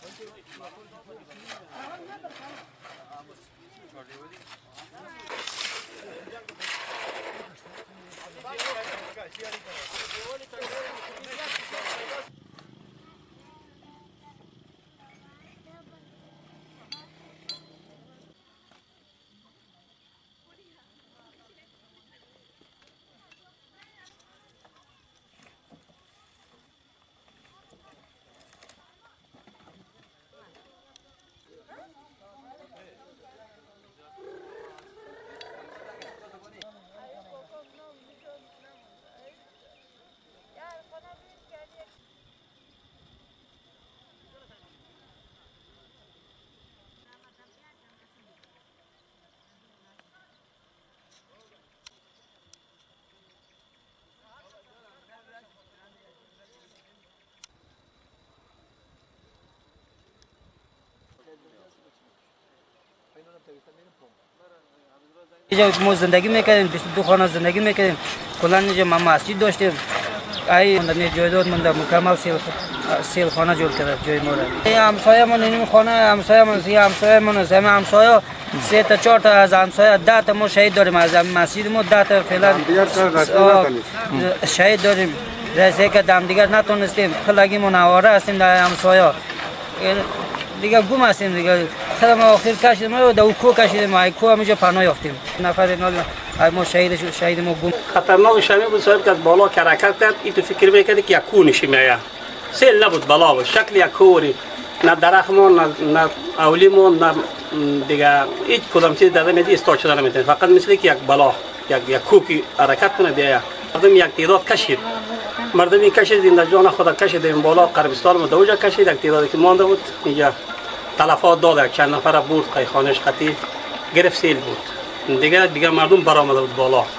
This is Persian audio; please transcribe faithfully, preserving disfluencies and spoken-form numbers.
اینجا ما زندگی میکردیم، بیست و دو خانه زندگی میکردیم. کلا اینجا ما مسجد داشتیم. ای مندنی جایداد مونده مکمل سیل سیل خانه جور کرده جای ما را. این همسایه‌مون این خانه همسایه‌مون سی همسایه‌مون است. همه همسایه سه تا چهار تا از همسایه ده تا ما شهید داریم. از مسجد ما ده تا فعلا شهید داریم. رئیسی که دم دیگر نتونستیم خلگیمون آواره هستیم در همسایه. دیگه گم هستیم دیگه. خودم آخر کشیدیم و دو کو کشیدیم و کو همینجا پناه یافتیم. نفر نال ما شهید شهید ما گم. خطرناک شمی بود صاحب که از بالا حرکت کرد. این تو فکر میکردی که یک کو نشی میاد. سیل نبود بالا بود. شکل یک کوری. نه درختمون نه اولیمون نه دیگه هیچ کدام چیز در نمیدی استاد شده نمیتونه. فقط مثل که یک بالا یک یک کو کی حرکت کنه بیاید. مردم یک تعداد کشید. مردمی کشید این جان خود کشید این بالا قربستان ما دوجا کشید یک تعدادی که مانده بود اینجا تلفات داد چند نفر برد قیخانش قطعی گرفت سیل بود دیگه دیگه مردم برآمده بود بالا.